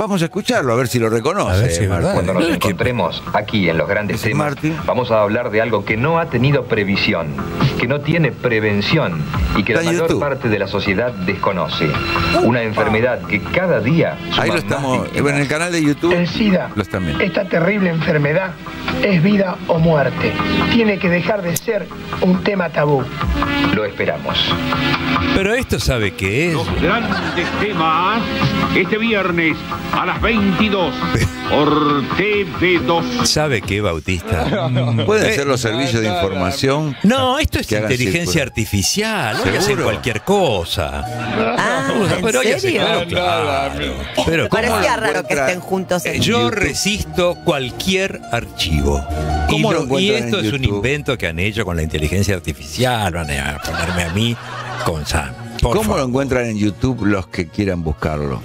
Vamos a escucharlo, a ver si lo reconoce. A ver si es verdad. Cuando nos encontremos aquí en los grandes temas, vamos a hablar de algo que no ha tenido previsión, que no tiene prevención y que la mayor parte de la sociedad desconoce. Una enfermedad que cada día suma ahí lo estamos, más víctimas. en el canal de YouTube. El SIDA, lo están viendo. esta terrible enfermedad, es vida o muerte. Tiene que dejar de ser un tema tabú. Lo esperamos. Pero esto sabe qué es. Los grandes temas este viernes a las 22 por TV2. ¿Sabe qué, Bautista? ¿Pueden ser los servicios de información? No, esto es que hagan inteligencia circular. artificial. Hoy ¿Seguro? hacen cualquier cosa. ¿En serio? Claro. Pero Me parecía raro que encuentra- estén juntos en yo YouTube. resisto cualquier archivo. ¿Cómo lo Y encuentran esto en es un YouTube? invento que han hecho con la inteligencia artificial. Van a ponerme a mí con Sam. Por ¿Cómo favor. lo encuentran en YouTube los que quieran buscarlo?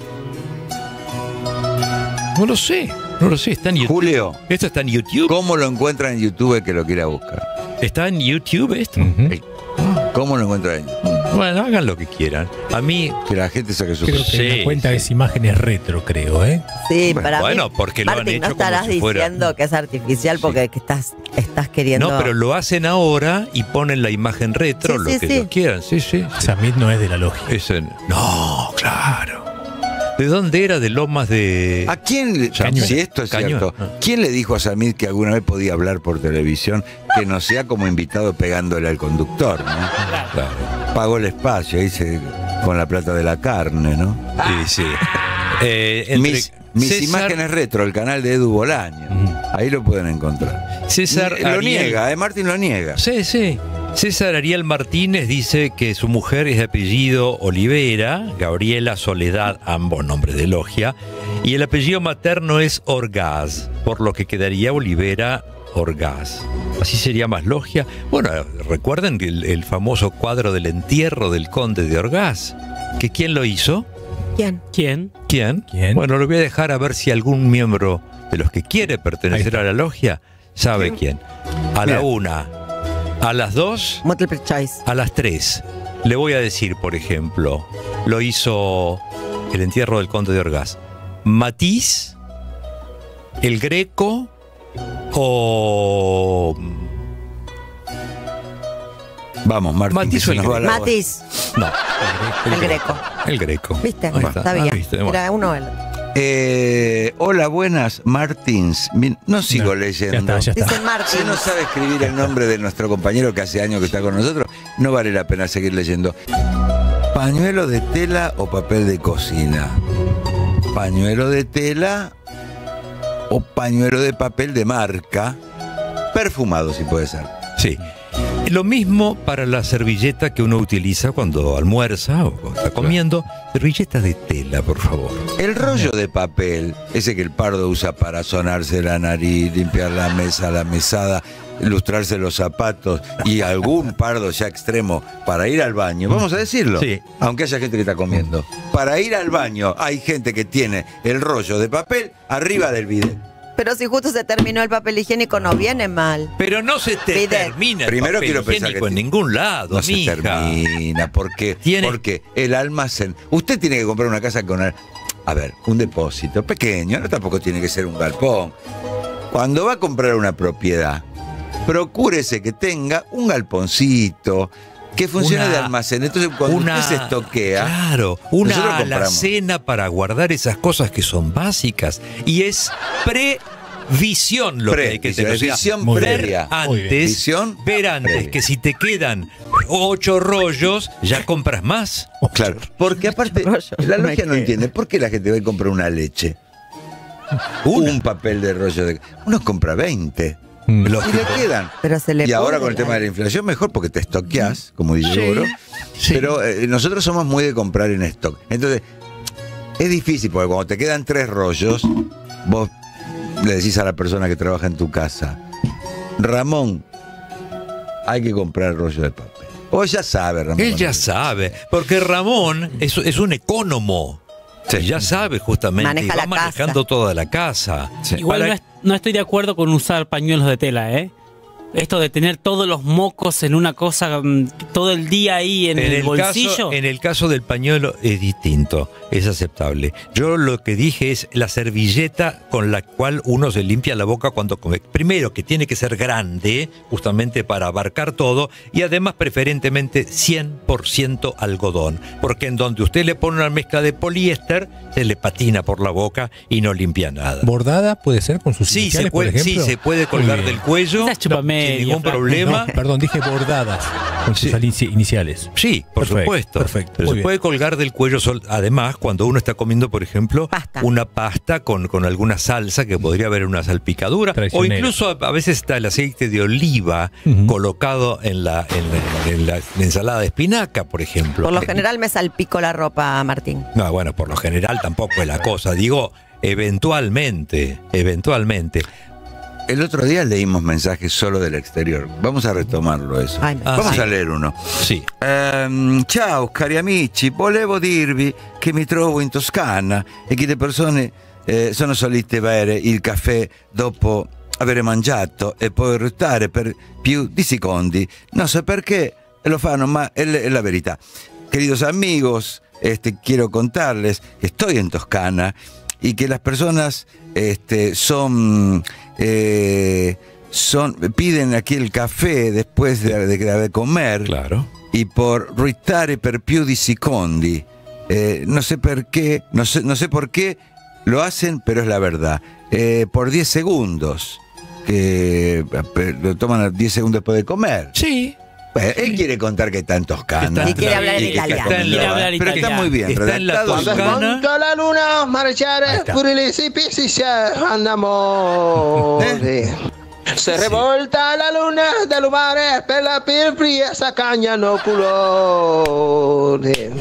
No lo sé. No lo sé. Está en YouTube. Julio, ¿Esto está en YouTube? ¿cómo lo encuentran en YouTube el que lo quiera buscar? ¿Está en YouTube esto? ¿Cómo lo encuentran en YouTube? Bueno, hagan lo que quieran. A mí... Que la gente saque su Creo que la cuenta es imágenes retro, creo, ¿eh? Sí, para bueno, mí. porque lo han Martín, hecho no estarás como si fuera- diciendo que es artificial porque que estás queriendo. No, pero lo hacen ahora y ponen la imagen retro, Sí, lo sí, que sí. ellos quieran. Sí, sí. Samit no es de la lógica. No, claro. ¿De dónde era? De Lomas de... ¿A quién, Cañuelas. si esto es Cañuelas. cierto, quién le dijo a Samir que alguna vez podía hablar por televisión que no sea como invitado pegándole al conductor, ¿no? Claro. Pagó el espacio, ahí con la plata de la carne, ¿no? Sí, sí. Mis imágenes retro, el canal de Edu Bolaño. Ahí lo pueden encontrar. César Lo Ariel. niega, Martín lo niega. Sí, sí. César Ariel Martínez dice que su mujer es de apellido Olivera, Gabriela Soledad, ambos nombres de logia, y el apellido materno es Orgaz, por lo que quedaría Olivera Orgaz. Así sería más logia. Bueno, recuerden el famoso cuadro del entierro del conde de Orgaz, que ¿quién lo hizo? ¿Quién? ¿Quién? ¿Quién? Bueno, lo voy a dejar a ver si algún miembro de los que quiere pertenecer a la logia sabe quién. A la 1. A las 2, Multiple choice. a las 3. Le voy a decir, por ejemplo, lo hizo el entierro del conde de Orgaz. Matiz, el Greco o... Vamos, Martín. Matiz que o se el nos va la voz. Matiz. No, El Greco. el Greco. ¿Viste? Ahí Está bien. ¿viste? Bueno. Era uno o el otro. Hola, buenas, Martins. No sigo leyendo. Ya está. Dicen Martín. Si no sabe escribir el nombre de nuestro compañero que hace años que está con nosotros, no vale la pena seguir leyendo. ¿Pañuelo de tela o papel de cocina? ¿Pañuelo de tela o pañuelo de papel de marca? Perfumado, si puede ser. Sí. Lo mismo para la servilleta que uno utiliza cuando almuerza o cuando está comiendo. Servilleta de tela, por favor. El rollo de papel, ese que el pardo usa para sonarse la nariz, limpiar la mesa, la mesada, lustrarse los zapatos y algún pardo ya extremo para ir al baño, vamos a decirlo, Sí. aunque haya gente que está comiendo. Para ir al baño hay gente que tiene el rollo de papel arriba del bidet. Pero si justo se terminó el papel higiénico, no viene mal. Pero no se te Bidet. termina el Primero papel quiero pensar higiénico que en ningún lado, No se mija. termina, porque el almacén. Usted tiene que comprar una casa con, a ver, un depósito pequeño, no tampoco tiene que ser un galpón. Cuando va a comprar una propiedad, procúrese que tenga un galponcito que funcione de almacén. Entonces, cuando usted se estoquea, Claro, nosotros una compramos. alacena para guardar esas cosas que son básicas. Y es previsión lo que hay que tener. O sea, visión ver previa. antes, Visión ver antes previa. que si te quedan 8 rollos, ya compras más. Claro, porque aparte, la logia no entiende por qué la gente va a comprar una leche. Un papel de rollo de... Uno compra 20. Y le quedan. Pero se le Y ahora pudre con el tema de la inflación, mejor porque te estoqueás, como dice Sí, Oro. sí. Pero nosotros somos muy de comprar en stock. Entonces, es difícil porque cuando te quedan 3 rollos, vos le decís a la persona que trabaja en tu casa, Ramón, hay que comprar rollo de papel. Vos ya sabe, Ramón. Él ya sabe, porque Ramón es un ecónomo. Y ya sabe justamente, Maneja y va la manejando toda la casa. Igual Para- no estoy de acuerdo con usar pañuelos de tela, ¿eh? Esto de tener todos los mocos en una cosa todo el día ahí en el bolsillo. En el caso del pañuelo es distinto, es aceptable. Yo lo que dije es la servilleta con la cual uno se limpia la boca cuando come. Primero, que tiene que ser grande, justamente para abarcar todo, y además preferentemente 100% algodón, porque en donde usted le pone una mezcla de poliéster, se le patina por la boca y no limpia nada. ¿Bordada puede ser con sus iniciales, por ejemplo? Sí, se puede colgar del cuello. Sin ningún problema. No, perdón, dije bordadas con sus iniciales. Sí, por supuesto. Perfecto. Pero se puede colgar del cuello, además, cuando uno está comiendo, por ejemplo, una pasta con alguna salsa que podría haber una salpicadura. O incluso a veces está el aceite de oliva colocado en la ensalada de espinaca, por ejemplo. Por lo general me salpico la ropa, Martín. No, bueno, por lo general tampoco es la cosa. Digo, eventualmente. El otro día leímos mensajes solo del exterior. Vamos a retomarlo eso. Vamos a leer uno. Sì. Ciao cari amici, volevo dirvi che mi trovo in Toscana e che le persone sono solite bere il caffè dopo aver mangiato e poi ruttare per più di secondi. Non so perché lo fanno, ma è la verità. Queridos amigos, quiero contarles que estoy en Toscana y que las personas piden aquí el café después de comer. Claro. Y por ruitare per più di secondi. No sé por qué lo hacen, pero es la verdad. Por 10 segundos. Que lo toman 10 segundos después de comer. Sí. Bueno, él quiere contar que está en Toscana. Y quiere hablar en italiano. Pero está muy bien. Está en la Toscana. Quando la luna marciare pure le si andamos. Se revolta la luna del mare per la piel fría esa caña no colore.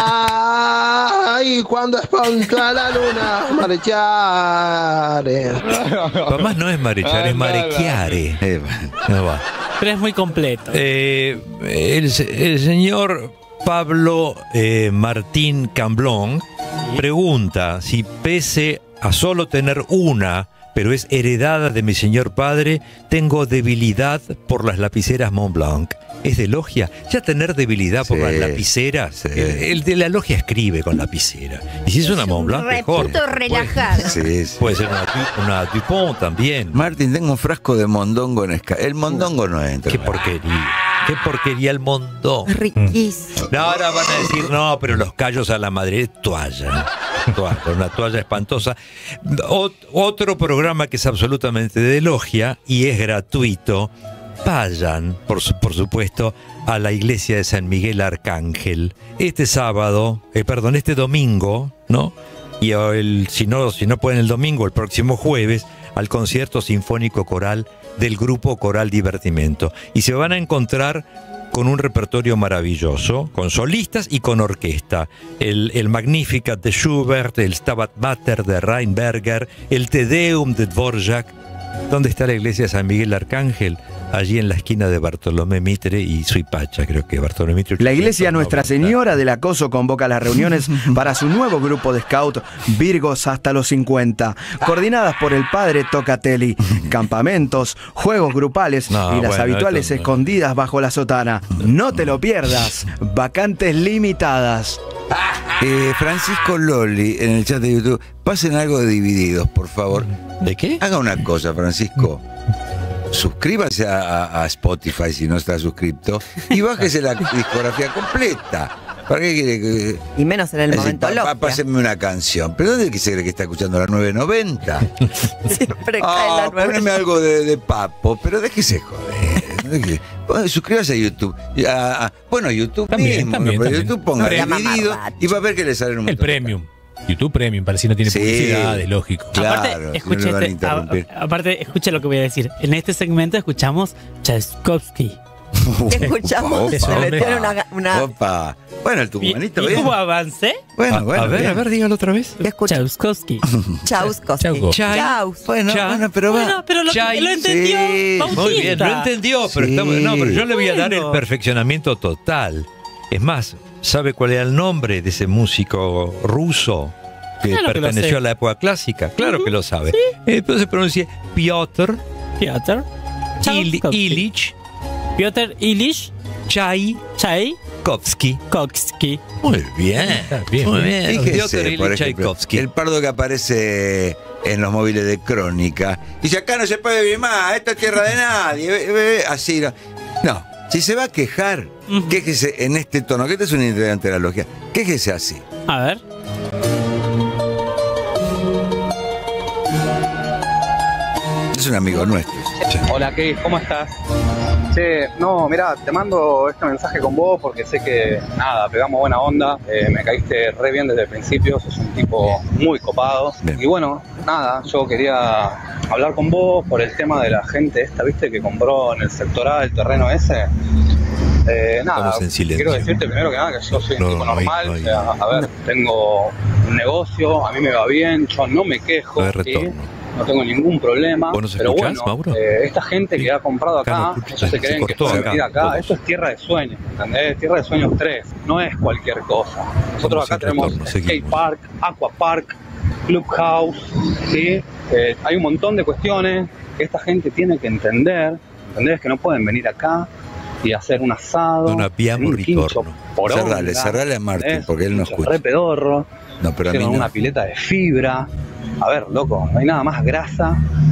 Ay, cuando esponta la luna marciare. Además no es marechar, es marechiare. No va. Pero es muy completo. El señor Pablo Martín Camblón pregunta si pese a solo tener una, pero es heredada de mi señor padre, tengo debilidad por las lapiceras Montblanc. ¿Es de logia? Ya tener debilidad por las lapiceras. El de la logia escribe con lapicera. Y si es una Montblanc, mejor. Relajado. Puede ser una Dupont también. Martín, tengo un frasco de mondongo en escala. El mondongo no entra. Qué porquería. Qué porquería el mondongo. Riquísimo. No, ahora van a decir, no, pero los callos a la madre es toalla. Una toalla espantosa. Otro programa que es absolutamente de logia y es gratuito. Vayan, por supuesto, a la iglesia de San Miguel Arcángel este domingo, ¿no? Y si no pueden el domingo, el próximo jueves, al concierto sinfónico coral del grupo Coral Divertimento. Y se van a encontrar con un repertorio maravilloso, con solistas y con orquesta. El Magnificat de Schubert, el Stabat Mater de Reinberger, el Te Deum de Dvorak. ¿Dónde está la iglesia de San Miguel Arcángel? Allí en la esquina de Bartolomé Mitre y Suipacha, creo que Bartolomé Mitre. La iglesia Nuestra Señora del Acoso convoca las reuniones para su nuevo grupo de scout Virgos hasta los 50, coordinadas por el padre Tocatelli. Campamentos, juegos grupales y las habituales escondidas bajo la sotana. No te lo pierdas. Vacantes limitadas. Francisco Loli en el chat de YouTube, pasen algo de Divididos, por favor. ¿De qué? Haga una cosa, Francisco. Suscríbase a Spotify si no está suscripto y bájese la discografía completa. ¿Para qué quiere? Y menos en el momento loco. Pásenme una canción. ¿Pero dónde se cree que está escuchando la 990? Siempre cae la 990. Poneme algo de Papo, pero déjese joder. Suscríbase a YouTube. Bueno, YouTube también, mismo. También. YouTube ponga Dividido y va a ver que le sale un montón. El Premium. YouTube Premium, para si no tiene publicidad, es lógico. Claro, aparte, escuche lo que voy a decir. En este segmento escuchamos Tchaikovsky. Escuchamos. Una... Opa. Bueno, el tucumanito. ¿Y cómo avancé? Bueno, a ver, dígalo otra vez. Tchaikovsky. Bueno, pero va. Pero lo entendió. Sí. Muy bien, lo entendió, pero pero yo le voy a dar el perfeccionamiento total. Es más, ¿sabe cuál era el nombre de ese músico ruso que perteneció a la época clásica? Claro que lo sabe. ¿Sí? Entonces se pronuncia Piotr Ilich. Piotr Ilich Tchaikovsky. Muy bien. Muy bien. Fíjese, Piotr por Ilich ejemplo, Tchaikovsky. el pardo que aparece en los móviles de Crónica. Dice, acá no se puede vivir más, esta es tierra de nadie. Así no. No, si se va a quejar, quéjese en este tono, que este es un integrante de la logia. Quéjese así. A ver. Es un amigo nuestro. Hola, Keith, ¿cómo estás? Che, no, mirá, te mando este mensaje con vos porque sé que, nada, pegamos buena onda, me caíste re bien desde el principio, sos un tipo muy copado. Bien. Y bueno, nada, yo quería hablar con vos por el tema de la gente esta, ¿viste? Que compró en el sector A el terreno ese. Nada, quiero decirte primero que nada que yo soy un tipo normal, o sea, a ver, tengo un negocio, a mí me va bien, yo no me quejo, ¿sí? No tengo ningún problema, pero bueno, esta gente que ha comprado acá, ellos se creen que pueden venir acá, esto es tierra de sueños, ¿entendés? Tierra de sueños 3, no es cualquier cosa. Nosotros acá tenemos skate park, aqua park, clubhouse, ¿sí? Hay un montón de cuestiones que esta gente tiene que entender, ¿entendés? Que no pueden venir acá y hacer un asado, un quincho por cerrale a Martín, porque él no escucha. Re pedorro, no, pero a mí no. Una pileta de fibra. A ver, loco, no hay nada más grasa,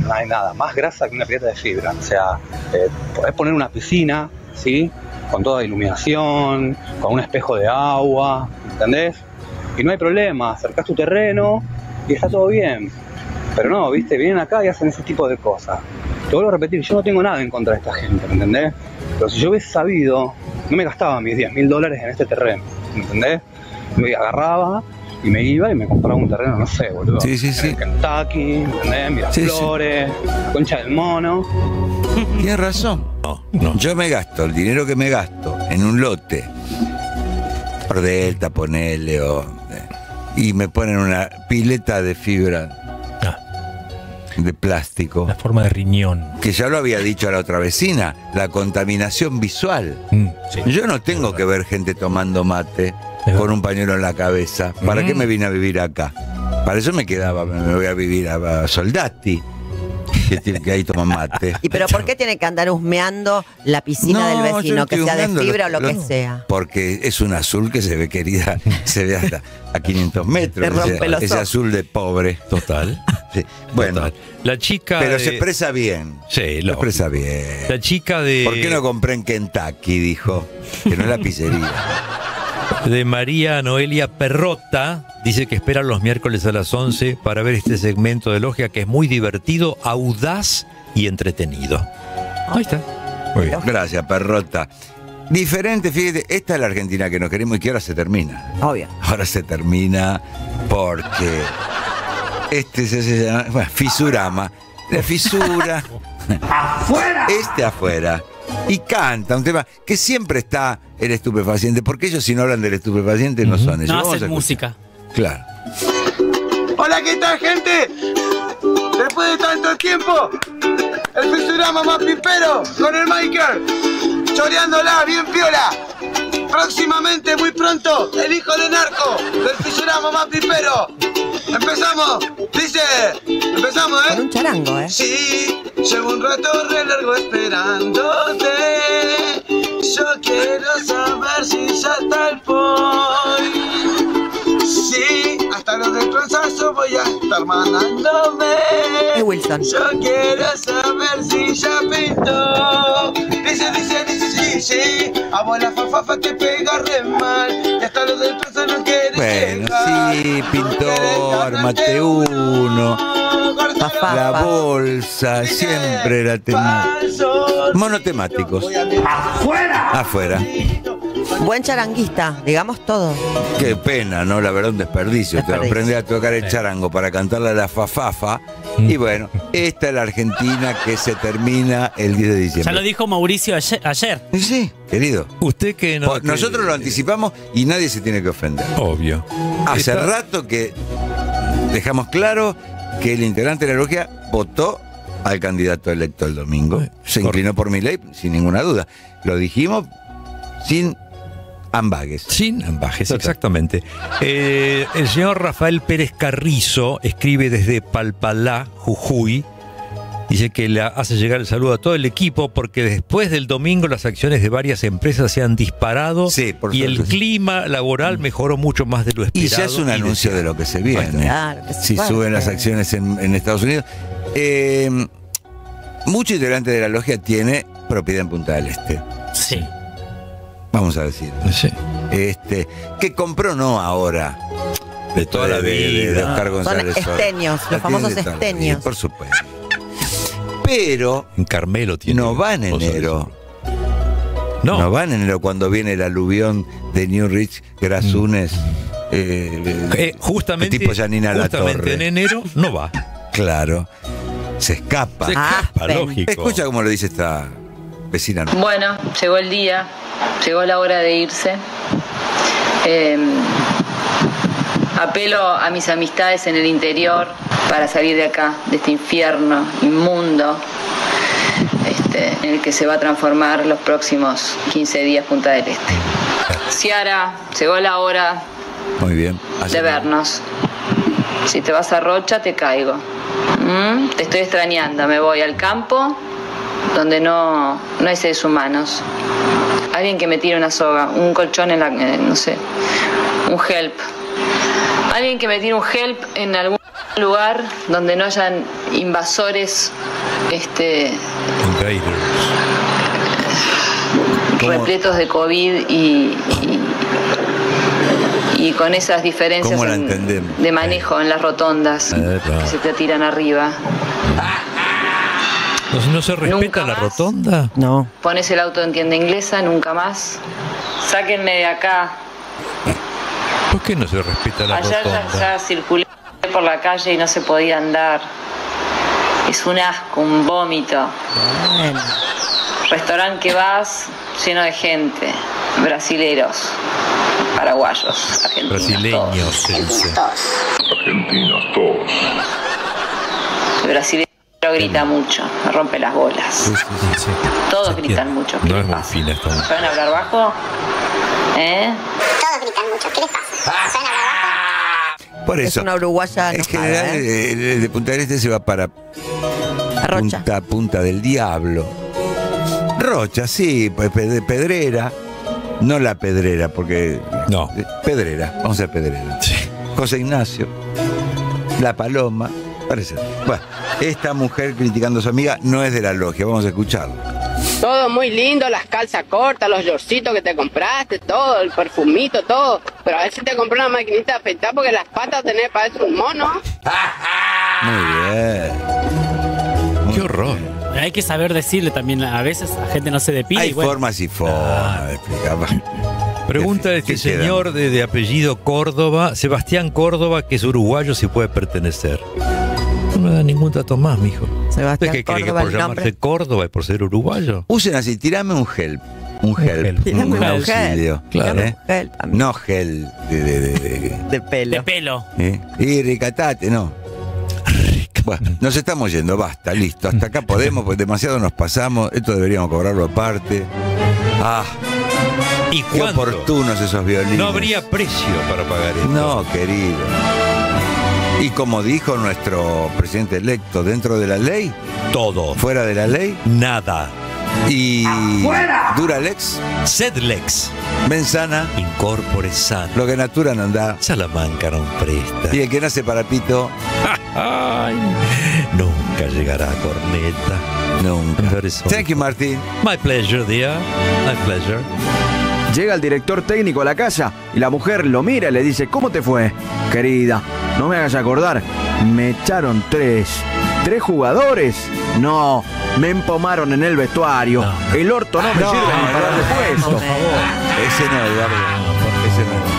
que una pileta de fibra. O sea, podés poner una piscina, ¿sí? Con toda iluminación, con un espejo de agua, ¿entendés? Y no hay problema, acercás tu terreno y está todo bien. Pero no, ¿viste? Vienen acá y hacen ese tipo de cosas. Te vuelvo a repetir, yo no tengo nada en contra de esta gente, ¿me entendés? Pero si yo hubiese sabido, no me gastaba mis $10.000 en este terreno, ¿me entendés? Me agarraba y me iba y me compraba un terreno, no sé, boludo. Sí. En Kentucky, ¿entendés? Miraflores, Concha del Mono. Tienes razón. No. Yo me gasto el dinero que me gasto en un lote, por Delta, ponele, y me ponen una pileta de fibra de plástico. La forma de riñón. Que ya lo había dicho a la otra vecina, la contaminación visual. Yo no tengo que ver gente tomando mate con un pañuelo en la cabeza. ¿Para qué me vine a vivir acá? Para eso me quedaba, me voy a vivir a Soldati, que ahí toman mate. ¿Y pero por qué tiene que andar husmeando la piscina del vecino, que sea de fibra o lo que sea? Porque es un azul que se ve, querida, se ve hasta a 500 metros. Ese azul de pobre. Total. Sí. Bueno, total. La chica pero se expresa bien. Sí, lo expresa bien. La chica de... ¿Por qué no compré en Kentucky? Dijo. Que no es la pizzería. De María Noelia Perrota, dice que espera los miércoles a las 11 para ver este segmento de Logia que es muy divertido, audaz y entretenido. Ahí está. Muy bien. Gracias, Perrota. Diferente, fíjate, esta es la Argentina que nos queremos y que ahora se termina. Obvio. Ahora se termina porque este se llama, bueno, Fisurama. La fisura. ¡Afuera! Afuera. Y canta un tema que siempre está el estupefaciente, porque ellos si no hablan del estupefaciente no son ellos. No hacen música. Claro. Hola, ¿qué tal, gente? Después de tanto tiempo, el Fisurama más pipero con el Michael, choreándola bien piola. Próximamente, muy pronto, el hijo de Narco del Fisurama más pipero. Empezamos, dice, empezamos, Con un charango, Sí, llevo un rato re largo esperándote. Yo quiero saber si ya está el point. Sí, hasta los del transazo voy a estar mandándome. Es Wilson. Yo quiero saber si ya pintó. Dice, sí. A vos la fafafa te pega re mal. Y hasta los del transazo no quieren. Bueno, sí, pintor, mate uno. La bolsa, siempre la tenemos. Monotemáticos. Afuera. Buen charanguista, digamos todo. Qué pena, ¿no? La verdad, un desperdicio. Te aprendí a tocar el charango para cantarle a la fafafa. Y bueno, esta es la Argentina que se termina el 10 de diciembre. Ya lo dijo Mauricio ayer. Sí, querido. Usted que no. Nosotros lo anticipamos y nadie se tiene que ofender. Obvio. Hace rato que dejamos claro que el integrante de la logia votó al candidato electo el domingo. Se inclinó por Milei, sin ninguna duda. Lo dijimos sin ambages. Sin ambages, exactamente. El señor Rafael Pérez Carrizo escribe desde Palpalá, Jujuy. Dice que le hace llegar el saludo a todo el equipo porque después del domingo las acciones de varias empresas se han disparado y el clima laboral mejoró mucho más de lo esperado. Y ya es un anuncio de lo que se viene. Claro, si suben las acciones en Estados Unidos. Mucho integrante de la logia tiene propiedad en Punta del Este. Sí. Vamos a decir. Sí. Que compró no ahora. De toda la vida. De Oscar González. Son esteños, los famosos esteños. Por supuesto. Pero en Carmelo tiene no va en enero. No va en enero cuando viene el aluvión de Newrich, Grasunes, justamente, tipo Janina Latorre. En enero no va. Claro. Se escapa. Lógico. Escucha cómo lo dice esta vecina. Bueno, llegó el día, llegó la hora de irse. Apelo a mis amistades en el interior para salir de acá, de este infierno inmundo en el que se va a transformar los próximos 15 días Punta del Este. Ciara, llegó la hora muy bien. de vernos. Si te vas a Rocha, te caigo. Te estoy extrañando. Me voy al campo donde no hay seres humanos. Alguien que me tire una soga, un colchón en la... no sé, un help. Alguien que me tire un help en algún lugar donde no hayan invasores repletos de COVID y con esas diferencias de manejo en las rotondas que se te tiran arriba. ¿No se respeta la rotonda? No. Pones el auto en tienda inglesa, nunca más. Sáquenme de acá. ¿Por qué no se respeta la rotonda? Ayer ya circulé por la calle y no se podía andar. Es un asco, un vómito. Restaurante que vas, lleno de gente. Brasileros, paraguayos, argentinos. Brasileños. Argentinos todos. El brasileño grita mucho, me rompe las bolas. Sí. Todos gritan mucho. ¿Qué les pasa? ¿Saben hablar bajo? Todos gritan mucho. ¿Qué les pasa? ¿Saben hablar bajo? Por eso. Es una uruguaya en general, de Punta del Este se va para Punta del Diablo. Rocha, sí, pues Pedrera. No la Pedrera, porque... No. Pedrera, vamos a Pedrera. Sí. José Ignacio. La Paloma. Parece. Bueno, esta mujer criticando a su amiga no es de la logia, vamos a escucharlo. Todo muy lindo, las calzas cortas, los yorcitos que te compraste, todo, el perfumito, todo. Pero a ver si te compré una maquinita de afeitar porque las patas tenés para eso un mono. Muy bien. Qué horror. Hay que saber decirle también, a veces la gente no se depila. Hay formas y formas de explicar. Pregunta de este señor de apellido Córdoba, Sebastián Córdoba, que es uruguayo, si puede pertenecer. No me da ningún dato más, mijo. Sebastián ¿Usted qué cree que Córdoba, por el llamarse nombre? Córdoba y por ser uruguayo? Usen así, tirame un help. Un auxilio. Claro. No gel de pelo. De pelo. Y ricatate, no. Bueno, nos estamos yendo, basta, listo. Hasta acá podemos, porque demasiado nos pasamos. Esto deberíamos cobrarlo aparte. ¿Y qué cuánto? oportunos esos violines. No habría precio para pagar esto. No, querido. Y como dijo nuestro presidente electo, dentro de la ley, todo. Fuera de la ley, nada. Y ¡afuera! Duralex, Sedlex, Mensana, Incorpore Sano. Lo que Natura no da, Salamanca no presta. Y el que nace para pito, ay, nunca llegará a corneta. Nunca. Thank you, Martín. My pleasure, dear. My pleasure. Llega el director técnico a la casa y la mujer lo mira y le dice: ¿cómo te fue? Querida, no me hagas acordar, me echaron 3 jugadores. No, me empomaron en el vestuario. El orto no me sirve ni para el puesto. Por favor. Ese no, Eduardo. Ese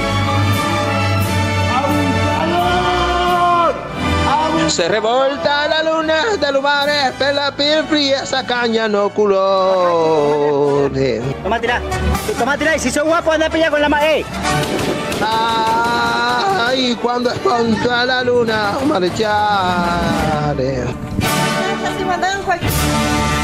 no. Se revolta la luna de los mares, per la piel fría esa caña no colore. Tomátela, y si sos guapo anda a pelear con la madre. Ay, cuando es contra la luna, marchare. Si mandan cualquier...